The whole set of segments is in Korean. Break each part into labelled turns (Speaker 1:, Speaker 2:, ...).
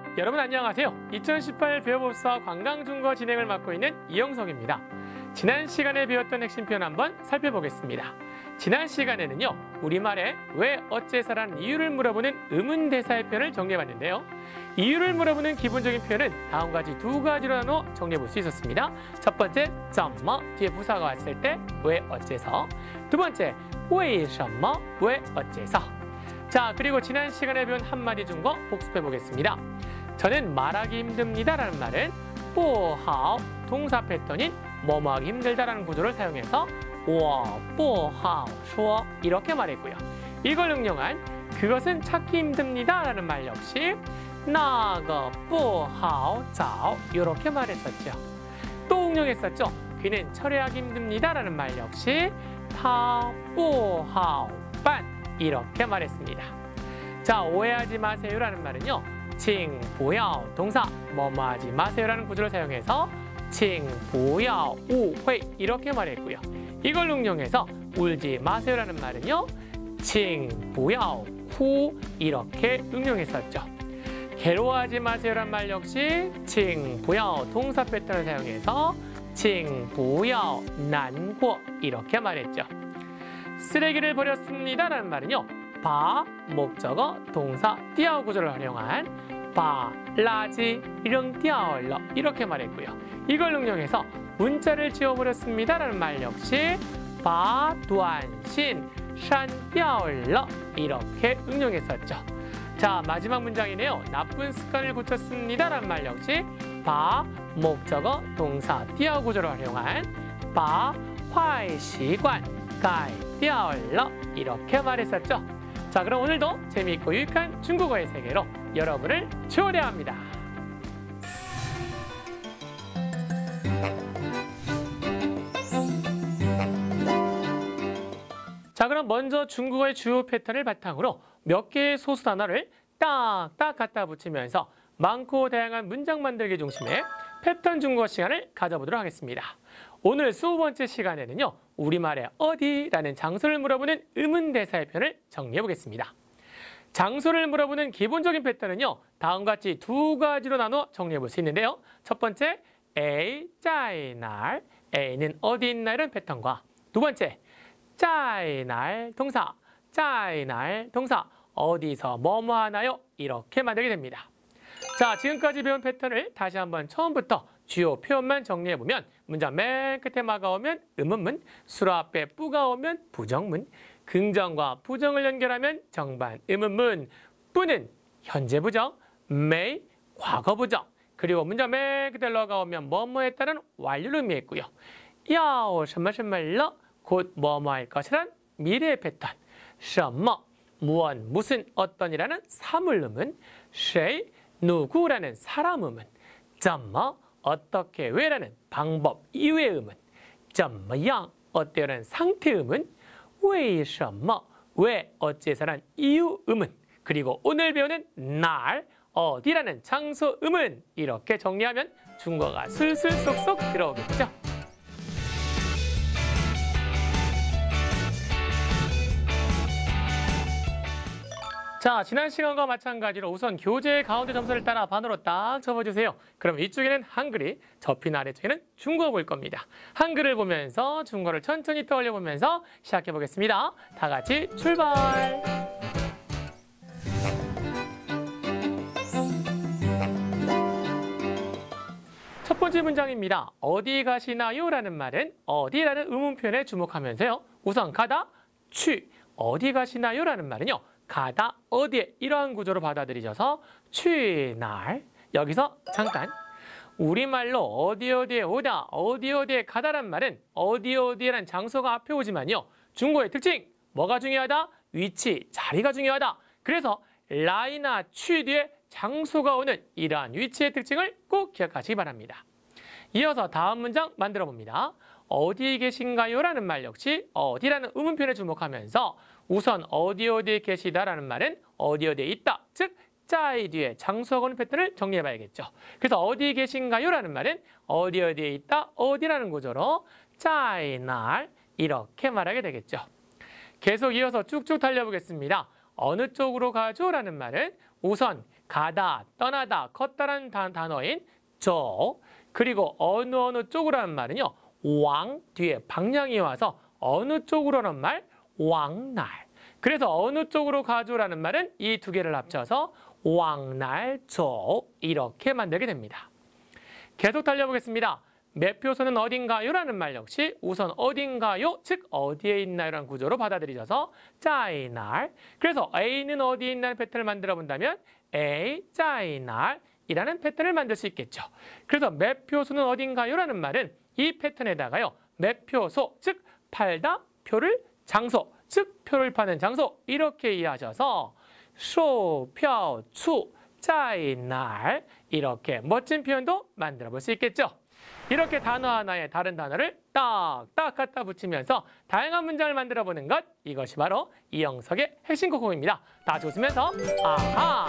Speaker 1: 여러분 안녕하세요. 2018 배워봅사 관광중거 진행을 맡고 있는 이영석입니다. 지난 시간에 배웠던 핵심 표현 한번 살펴보겠습니다. 지난 시간에는요, 우리말에 왜, 어째서라는 이유를 물어보는 의문대사의 표현을 정리해봤는데요. 이유를 물어보는 기본적인 표현은 다음과 같이 두 가지로 나눠 정리해볼 수 있었습니다. 첫 번째, 怎么 뒤에 부사가 왔을 때 왜, 어째서. 두 번째, 为什么 왜, 어째서. 자, 그리고 지난 시간에 배운 한마디 중거 복습해보겠습니다. 저는 말하기 힘듭니다 라는 말은 不好 동사 패턴인 뭐뭐하기 힘들다라는 구조를 사용해서 我不好说 이렇게 말했고요. 이걸 응용한 그것은 찾기 힘듭니다 라는 말 역시 那个不好找 이렇게 말했었죠. 또 응용했었죠. 그는 철회하기 힘듭니다 라는 말 역시 他不好办 이렇게 말했습니다. 자, 오해하지 마세요 라는 말은요, 请不要 동사 뭐뭐하지 마세요라는 구조를 사용해서 请不要误会 이렇게 말했고요. 이걸 응용해서 울지 마세요라는 말은요, 请不要哭 이렇게 응용했었죠. 괴로워하지 마세요라는 말 역시 请不要 동사 패턴을 사용해서 请不要难过 이렇게 말했죠. 쓰레기를 버렸습니다 라는 말은요, 바 목적어 동사 띠아오 구조를 활용한 把垃圾扔掉了 이렇게 말했고요. 이걸 응용해서 문자를 지워버렸습니다 라는 말 역시 把短信删掉了 이렇게 응용했었죠. 자, 마지막 문장이네요. 나쁜 습관을 고쳤습니다 라는 말 역시 把 목적어 동사 띠아오 구조를 활용한 把坏习惯改掉了 이렇게 말했었죠. 자, 그럼 오늘도 재미있고 유익한 중국어의 세계로 여러분을 초대합니다. 자, 그럼 먼저 중국어의 주요 패턴을 바탕으로 몇 개의 소수 단어를 딱딱 갖다 붙이면서 많고 다양한 문장 만들기 중심의 패턴 중국어 시간을 가져보도록 하겠습니다. 오늘 20번째 시간에는요, 우리말의 어디라는 장소를 물어보는 의문대사의 표현을 정리해 보겠습니다. 장소를 물어보는 기본적인 패턴은요, 다음과 같이 두 가지로 나눠 정리해 볼 수 있는데요. 첫 번째, A, 在哪儿 A는 어디 있나 이런 패턴과 두 번째, 在哪儿 동사, 在哪儿 동사, 어디서 뭐뭐 하나요? 이렇게 만들게 됩니다. 자, 지금까지 배운 패턴을 다시 한번 처음부터 주요 표현만 정리해보면 문장 맨 끝에 마가 오면 의문문, 수로 앞에 뿌가 오면 부정문, 긍정과 부정을 연결하면 정반 의문문, 뿌는 현재 부정, 매 과거 부정, 그리고 문장 맨 끝에 러가 오면 뭐뭐에 따른 완료를 의미했고요. 要什么什么了 곧 뭐뭐 할 것이란 미래의 패턴, 什么 무엇 무슨 어떤이라는 사물 의문, 谁 누구라는 사람 의문, 怎么어떻게 왜라는 방법 이외의 의문, 怎么样 어때요라는 상태 의문, 为什么왜 어째서라는 이유 의문, 그리고 오늘 배우는 날 어디라는 장소 의문, 이렇게 정리하면 중국어가 술술 쏙쏙 들어오겠죠. 자, 지난 시간과 마찬가지로 우선 교재 가운데 점수를 따라 반으로 딱 접어주세요. 그럼 이쪽에는 한글이 접힌 아래쪽에는 중국어 볼 겁니다. 한글을 보면서 중국어를 천천히 떠올려 보면서 시작해 보겠습니다. 다 같이 출발! 첫 번째 문장입니다. 어디 가시나요? 라는 말은 어디라는 의문 표현에 주목하면서요. 우선 가다, 취, 어디 가시나요? 라는 말은요, 가다, 어디에 이러한 구조로 받아들이셔서 취날, 여기서 잠깐 우리말로 어디 어디에 오다, 어디 어디에 가다란 말은 어디 어디에란 장소가 앞에 오지만요, 중국어의 특징, 뭐가 중요하다? 위치, 자리가 중요하다. 그래서 라이나 취 뒤에 장소가 오는 이러한 위치의 특징을 꼭 기억하시기 바랍니다. 이어서 다음 문장 만들어 봅니다. 어디에 계신가요? 라는 말 역시 어디라는 의문 표현에 주목하면서 우선 어디 어디에 계시다라는 말은 어디 어디에 있다, 즉 짜이 뒤에 장소가 오는 패턴을 정리해 봐야겠죠. 그래서 어디 계신가요? 라는 말은 어디 어디에 있다, 어디라는 구조로 짜이 날 이렇게 말하게 되겠죠. 계속 이어서 쭉쭉 달려보겠습니다. 어느 쪽으로 가죠? 라는 말은 우선 가다, 떠나다, 걷다라는 단어인 저, 그리고 어느 쪽으로라는 말은요. 왕 뒤에 방향이 와서 어느 쪽으로라는 말, 왕날. 그래서 어느 쪽으로 가죠라는 말은 이 두 개를 합쳐서 왕날조 이렇게 만들게 됩니다. 계속 달려보겠습니다. 매표소는 어딘가요? 라는 말 역시 우선 어딘가요? 즉 어디에 있나요? 라는 구조로 받아들이셔서 짜이날. 그래서 A는 어디에 있나는 패턴을 만들어 본다면 A, 짜이날 이라는 패턴을 만들 수 있겠죠. 그래서 매표소는 어딘가요? 라는 말은 이 패턴에다가요. 매표소, 즉 팔다, 표를 장소, 즉 표를 파는 장소 이렇게 이해하셔서 쇼票处 짜이날 이렇게 멋진 표현도 만들어 볼 수 있겠죠. 이렇게 단어 하나에 다른 단어를 딱딱 갖다 붙이면서 다양한 문장을 만들어 보는 것, 이것이 바로 이영석의 핵심 고공입니다. 다 같이 웃으면서 아하!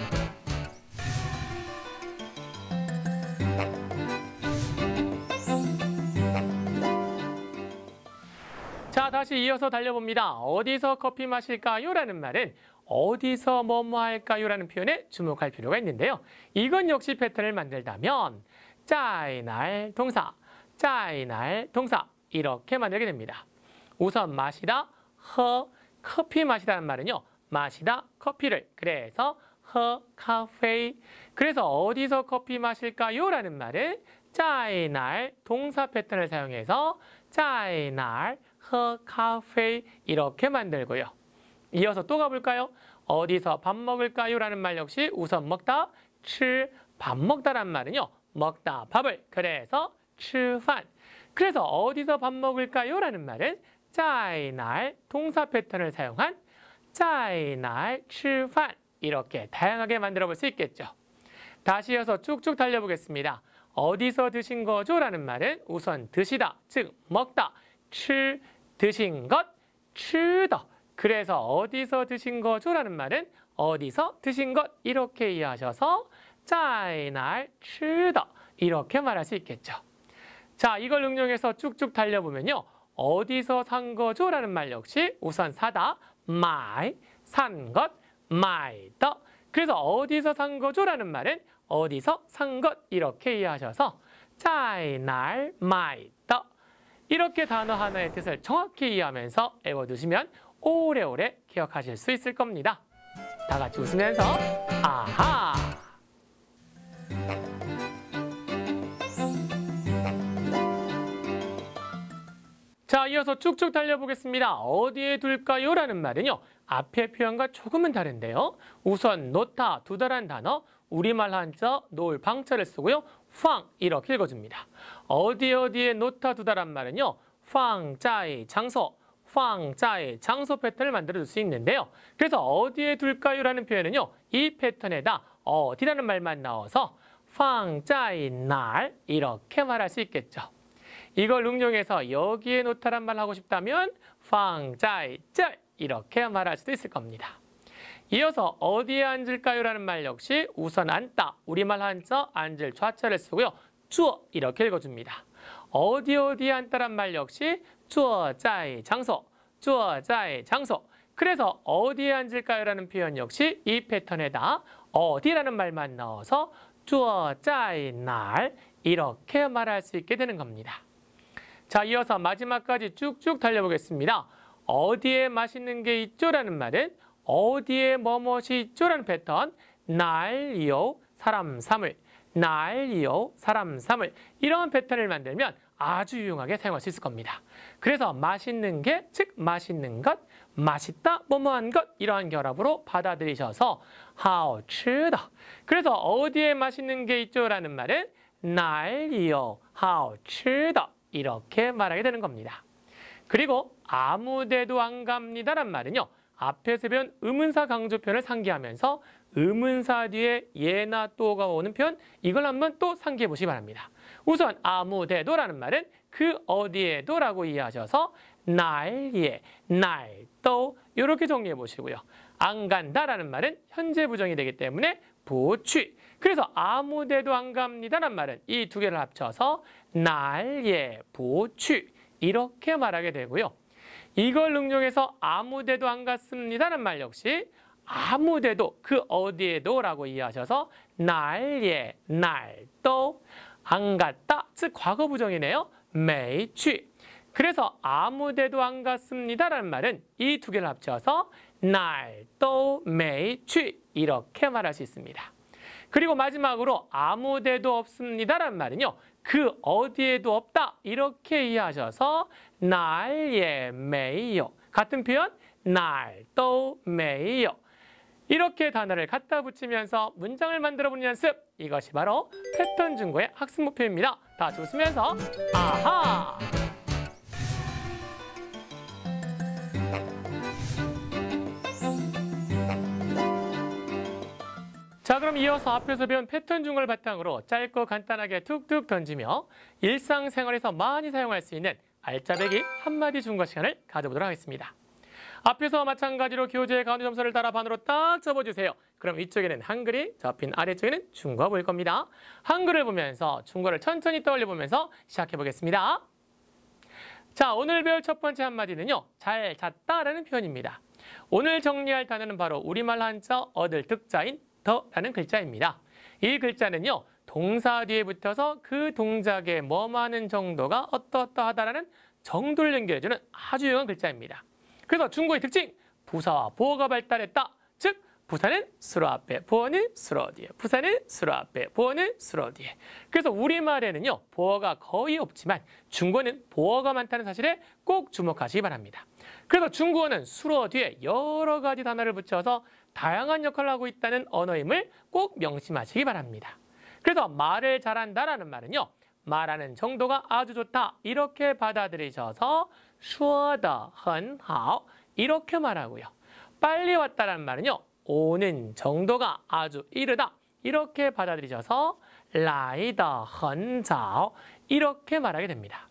Speaker 1: 자, 다시 이어서 달려봅니다. 어디서 커피 마실까요? 라는 말은 어디서 뭐뭐 할까요? 라는 표현에 주목할 필요가 있는데요. 이건 역시 패턴을 만들다면 짜이날 동사, 짜이날 동사 이렇게 만들게 됩니다. 우선 마시다, 커피 마시다는 말은요. 마시다, 커피를. 그래서 카페. 그래서 어디서 커피 마실까요? 라는 말은 짜이날 동사 패턴을 사용해서 짜이날 카페 이렇게 만들고요. 이어서 또 가볼까요? 어디서 밥 먹을까요? 라는 말 역시 우선 먹다, 밥 먹다란 말은요. 먹다, 밥을. 그래서 吃饭. 그래서 어디서 밥 먹을까요? 라는 말은 在哪儿 동사 패턴을 사용한 在哪儿吃饭 이렇게 다양하게 만들어 볼 수 있겠죠. 다시 이어서 쭉쭉 달려보겠습니다. 어디서 드신 거죠? 라는 말은 우선 드시다, 즉 먹다, 吃 드신 것, 吃的. 그래서 어디서 드신 거죠? 라는 말은 어디서 드신 것 이렇게 이해하셔서 在哪儿吃的 이렇게 말할 수 있겠죠. 자, 이걸 응용해서 쭉쭉 달려보면요. 어디서 산 거죠? 라는 말 역시 우선 사다,買, 산 것, 買的. 그래서 어디서 산 거죠? 라는 말은 어디서 산 것 이렇게 이해하셔서 在哪儿买的. 이렇게 단어 하나의 뜻을 정확히 이해하면서 외워두시면 오래오래 기억하실 수 있을 겁니다. 다 같이 웃으면서 아하! 자, 이어서 쭉쭉 달려보겠습니다. 어디에 둘까요? 라는 말은요. 앞의 표현과 조금은 다른데요. 우선 놓다, 두다란 단어, 우리말 한자, 놓을 방자를 쓰고요. 팡 이렇게 읽어줍니다. 어디에 놓다, 두다란 말은요. 팡자의 장소, 팡자의 장소 패턴을 만들어줄 수 있는데요. 그래서 어디에 둘까요? 라는 표현은요. 이 패턴에다 어디라는 말만 나와서 팡자의 날 이렇게 말할 수 있겠죠. 이걸 응용해서 여기에 놓다란 말 하고 싶다면 팡자이 짤 이렇게 말할 수도 있을 겁니다. 이어서 어디에 앉을까요? 라는 말 역시 우선 앉다, 우리말 한자 앉을 좌자를 쓰고요. 주어 이렇게 읽어줍니다. 어디에 앉다란 말 역시 주어자의 장소, 주어자의 장소. 그래서 어디에 앉을까요? 라는 표현 역시 이 패턴에다 어디라는 말만 넣어서 주어자의 날 이렇게 말할 수 있게 되는 겁니다. 자, 이어서 마지막까지 쭉쭉 달려보겠습니다. 어디에 맛있는 게 있죠? 라는 말은 어디에 뭐뭇이 있죠? 라는 패턴 날요, 사람, 사물, 날요, 사람, 사물 이런 패턴을 만들면 아주 유용하게 사용할 수 있을 겁니다. 그래서 맛있는 게, 즉 맛있는 것, 맛있다, 뭐뭐한 것 이러한 결합으로 받아들이셔서 好吃的. 그래서 어디에 맛있는 게 있죠? 라는 말은 날요, 好吃的. 이렇게 말하게 되는 겁니다. 그리고 아무데도 안 갑니다란 말은요. 앞에서 배운 의문사 강조편을 상기하면서 의문사 뒤에 예나 또가 오는 편 이걸 한번 또 상기해 보시기 바랍니다. 우선 아무데도라는 말은 그 어디에도라고 이해하셔서 날예, 날또 이렇게 정리해 보시고요. 안 간다라는 말은 현재 부정이 되기 때문에 보취. 그래서 아무데도 안 갑니다란 말은 이 두 개를 합쳐서 날예, 보취 이렇게 말하게 되고요. 이걸 응용해서 아무데도 안 갔습니다라는 말 역시 아무데도 그 어디에도라고 이해하셔서 날예 날도 안 갔다 즉 과거 부정이네요. 没去 그래서 아무데도 안 갔습니다라는 말은 이 두 개를 합쳐서 날도 没去 이렇게 말할 수 있습니다. 그리고 마지막으로 아무데도 없습니다라는 말은요. 그 어디에도 없다 이렇게 이해하셔서 날예 没有 같은 표현 날도 没有 이렇게 단어를 갖다 붙이면서 문장을 만들어 보는 연습 이것이 바로 패턴 중국어의 학습 목표입니다. 다 같이 웃으면서 아하! 자, 그럼 이어서 앞에서 배운 패턴 중국어를 바탕으로 짧고 간단하게 툭툭 던지며 일상생활에서 많이 사용할 수 있는 알짜배기 한마디 중국어 시간을 가져보도록 하겠습니다. 앞에서 마찬가지로 교재 가운데 점수를 따라 반으로 딱 접어주세요. 그럼 위쪽에는 한글이 접힌 아래쪽에는 중국어가 보일 겁니다. 한글을 보면서 중국어를 천천히 떠올려 보면서 시작해 보겠습니다. 자, 오늘 배울 첫 번째 한마디는요. 잘 잤다라는 표현입니다. 오늘 정리할 단어는 바로 우리말 한자 얻을 득자인 더라는 글자입니다. 이 글자는요. 동사 뒤에 붙어서 그 동작의 뭐하는 정도가 어떠어떠하다라는 정도를 연결해주는 아주 유용한 글자입니다. 그래서 중국어의 특징, 부사와 보어가 발달했다. 즉, 부사는 수로 앞에, 보어는 수로 뒤에. 부사는 수로 앞에, 보어는 수로 뒤에. 그래서 우리말에는요, 보어가 거의 없지만 중국어는 보어가 많다는 사실에 꼭 주목하시기 바랍니다. 그래서 중국어는 수로 뒤에 여러 가지 단어를 붙여서 다양한 역할을 하고 있다는 언어임을 꼭 명심하시기 바랍니다. 그래서 말을 잘한다라는 말은요, 말하는 정도가 아주 좋다 이렇게 받아들이셔서 说得很好 이렇게 말하고요. 빨리 왔다라는 말은요. 오는 정도가 아주 이르다 이렇게 받아들이셔서 来得很早 이렇게 말하게 됩니다.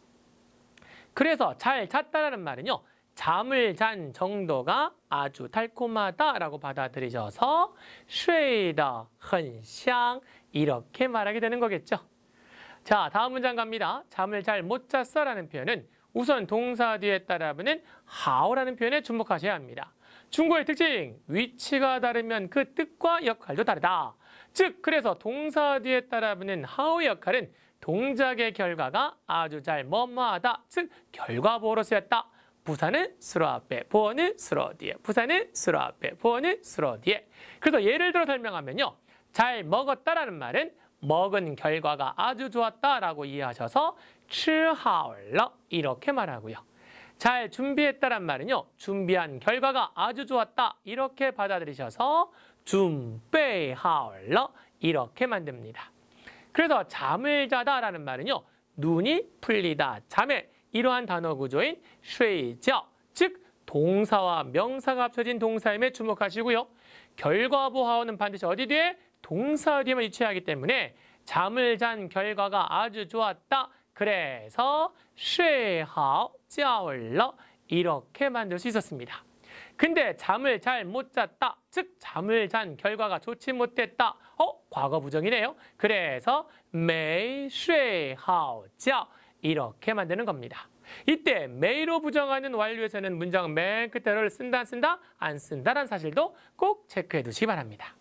Speaker 1: 그래서 잘 잤다라는 말은요. 잠을 잔 정도가 아주 달콤하다라고 받아들이셔서 睡得很香 이렇게 말하게 되는 거겠죠. 자, 다음 문장 갑니다. 잠을 잘 못 잤어라는 표현은 우선 동사 뒤에 따라붙는 하오라는 표현에 주목하셔야 합니다. 중국어의 특징, 위치가 다르면 그 뜻과 역할도 다르다. 즉, 그래서 동사 뒤에 따라붙는 하오의 역할은 동작의 결과가 아주 잘 뭐뭐하다. 즉, 결과보어로 쓰였다. 부사는 수로 앞에, 보어는 수로 뒤에. 부사는 수로 앞에, 보어는 수로 뒤에. 그래서 예를 들어 설명하면요. 잘 먹었다라는 말은 먹은 결과가 아주 좋았다라고 이해하셔서 吃好了 이렇게 말하고요. 잘 준비했다란 말은요. 준비한 결과가 아주 좋았다 이렇게 받아들이셔서 准备好了 이렇게 만듭니다. 그래서 잠을 자다라는 말은요. 눈이 풀리다, 잠에 이러한 단어 구조인 睡觉, 즉 동사와 명사가 합쳐진 동사임에 주목하시고요. 결과보하오는 반드시 어디 뒤에? 동사 뒤에만 위치하기 하기 때문에 잠을 잔 결과가 아주 좋았다. 그래서 睡好觉了 이렇게 만들 수 있었습니다. 근데 잠을 잘 못 잤다. 즉 잠을 잔 결과가 좋지 못했다. 과거 부정이네요. 그래서 没睡好觉 이렇게 만드는 겁니다. 이때 매로 부정하는 완료에서는 문장 맨 끝에를 쓴다 안 쓴다? 안 쓴다라는 사실도 꼭 체크해 두시기 바랍니다.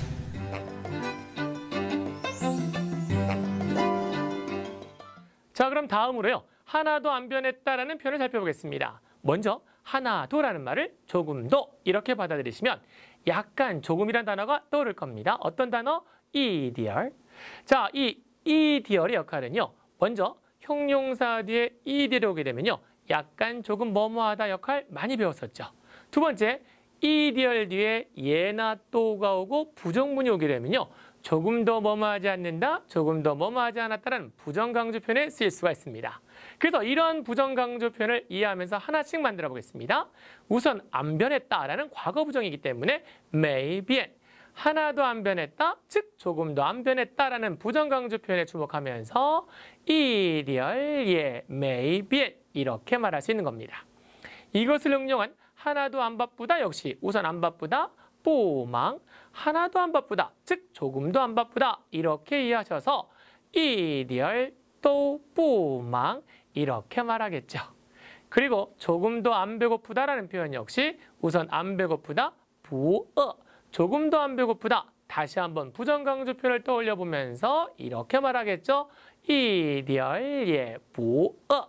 Speaker 1: 자, 그럼 다음으로요. 하나도 안 변했다라는 표현을 살펴보겠습니다. 먼저 하나도라는 말을 조금도 이렇게 받아들이시면 약간 조금이란 단어가 떠오를 겁니다. 어떤 단어? 이디얼. 자, 이 이디얼의 역할은요. 먼저 형용사 뒤에 이디얼이 오게 되면요. 약간 조금 뭐뭐하다 역할 많이 배웠었죠. 두 번째, 이디얼 뒤에 예나 또가 오고 부정문이 오게 되면요. 조금 더 뭐뭐하지 않는다, 조금 더 뭐뭐하지 않았다라는 부정강조 표현에 쓰일 수가 있습니다. 그래서 이런 부정강조 표현을 이해하면서 하나씩 만들어 보겠습니다. 우선 안 변했다라는 과거 부정이기 때문에 没变, 하나도 안 변했다, 즉 조금도 안 변했다라는 부정강조 표현에 주목하면서 一点也没变 이렇게 말할 수 있는 겁니다. 이것을 응용한 하나도 안 바쁘다 역시 우선 안 바쁘다, 不忙, 하나도 안 바쁘다, 즉 조금도 안 바쁘다 이렇게 이해하셔서 一点都不忙 이렇게 말하겠죠. 그리고 조금도 안 배고프다라는 표현 역시 우선 안 배고프다, 不饿, 조금 더 안 배고프다. 다시 한번 부정강조 표현을 떠올려 보면서 이렇게 말하겠죠. 一点也不饿.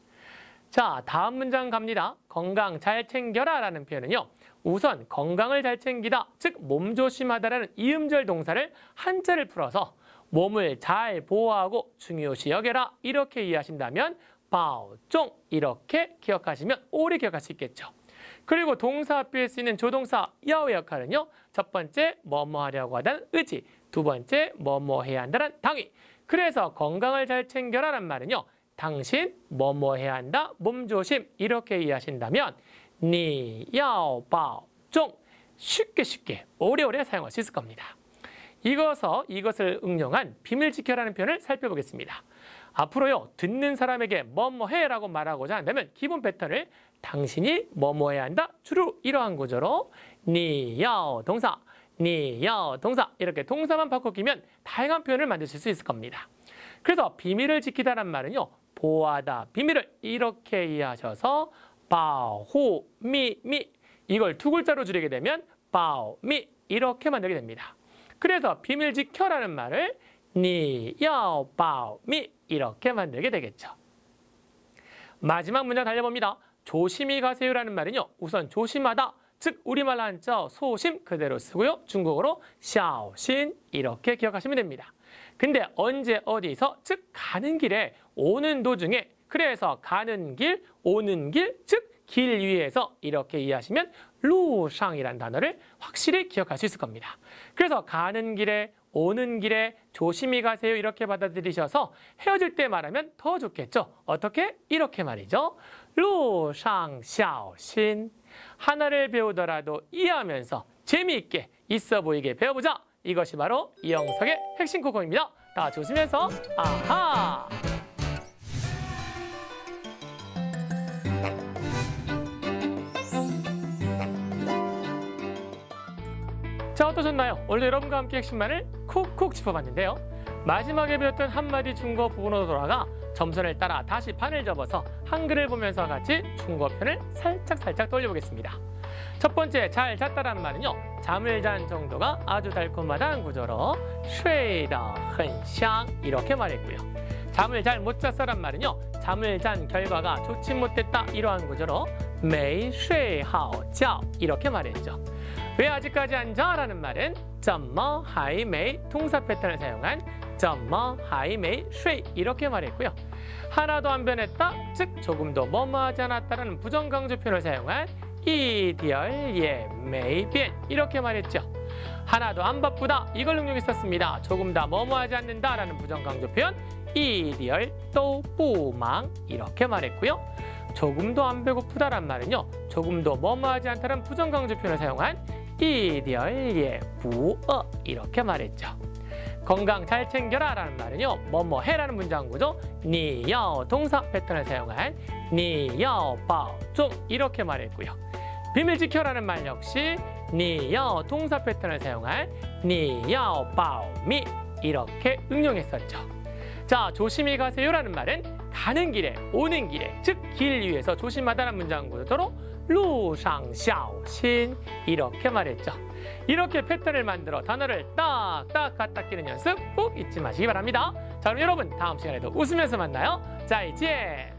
Speaker 1: 자, 다음 문장 갑니다. 건강 잘 챙겨라 라는 표현은요. 우선 건강을 잘 챙기다, 즉 몸 조심하다라는 이음절 동사를 한자를 풀어서 몸을 잘 보호하고 중요시 여겨라 이렇게 이해하신다면 保重 이렇게 기억하시면 오래 기억할 수 있겠죠. 그리고 동사 앞에 쓰이는 조동사 야의 역할은요. 첫 번째 뭐뭐 하려고 하다는 의지, 두 번째 뭐뭐 해야 한다는 당위. 그래서 건강을 잘 챙겨라란 말은요. 당신 뭐뭐 해야 한다, 몸조심 이렇게 이해하신다면 你要保重 쉽게 오래오래 사용할 수 있을 겁니다. 이것을 응용한 비밀 지켜라는 표현을 살펴보겠습니다. 앞으로요. 듣는 사람에게 뭐뭐 해라고 말하고자 한다면 기본 패턴을 당신이 뭐뭐 해야 한다. 주로 이러한 구조로 你要 동사, 你要 동사 이렇게 동사만 바꿔 끼면 다양한 표현을 만드실 수 있을 겁니다. 그래서 비밀을 지키다란 말은요. 보호하다, 비밀을 이렇게 이해하셔서 保护秘密 이걸 두 글자로 줄이게 되면 保密 이렇게 만들게 됩니다. 그래서 비밀 지켜라는 말을 你要保密 이렇게 만들게 되겠죠. 마지막 문장 달려봅니다. 조심히 가세요라는 말은요. 우선 조심하다, 즉 우리말 한자 소심 그대로 쓰고요. 중국어로 小心 이렇게 기억하시면 됩니다. 근데 언제 어디서, 즉 가는 길에, 오는 도중에, 그래서 가는 길, 오는 길, 즉 길 위에서 이렇게 이해하시면 路上이란 단어를 확실히 기억할 수 있을 겁니다. 그래서 가는 길에, 오는 길에 조심히 가세요 이렇게 받아들이셔서 헤어질 때 말하면 더 좋겠죠. 어떻게? 이렇게 말이죠. 路上小心. 하나를 배우더라도 이해하면서 재미있게 있어 보이게 배워보자. 이것이 바로 이영석의 핵심 코코입니다. 다 조심해서 아하! 자, 어떠셨나요? 오늘 여러분과 함께 핵심만을 콕콕 짚어봤는데요. 마지막에 배웠던 한마디 중국어 부분으로 돌아가 점선을 따라 다시 판을 접어서 한글을 보면서 같이 중국어편을 살짝 떠올려보겠습니다. 첫 번째, 잘 잤다라는 말은요. 잠을 잔 정도가 아주 달콤하다는 구조로 睡得很香 이렇게 말했고요. 잠을 잘 못 잤어란 말은요. 잠을 잔 결과가 좋지 못했다 이러한 구조로 没睡好觉 이렇게 말했죠. 왜 아직까지 안 자라는 말은 怎么还没 동사 패턴을 사용한 怎么还没睡 이렇게 말했고요. 하나도 안 변했다, 즉 조금도 뭐뭐하지 않았다라는 부정강조 표현을 사용한 一点也没变 이렇게 말했죠. 하나도 안 바쁘다 이걸 응용했었습니다. 조금 다 뭐뭐하지 않는다라는 부정강조 표현 一点都不忙 이렇게 말했고요. 조금도 안 배고프다란 말은요. 조금도 뭐뭐하지 않다는 부정강조 표현을 사용한 一点也不饿 이렇게 말했죠. 건강 잘 챙겨라 라는 말은요. 뭐뭐 해라는 문장 구조 你要 동사 패턴을 사용한 你要保重 이렇게 말했고요. 비밀 지켜라는 말 역시 你要 동사 패턴을 사용한 你要保密 이렇게 응용했었죠. 자, 조심히 가세요라는 말은 가는 길에, 오는 길에, 즉 길 위에서 조심하다는 문장 구조로 路上小心 이렇게 말했죠. 이렇게 패턴을 만들어 단어를 딱딱 갖다 끼는 연습 꼭 잊지 마시기 바랍니다. 자, 그럼 여러분 다음 시간에도 웃으면서 만나요. 再见.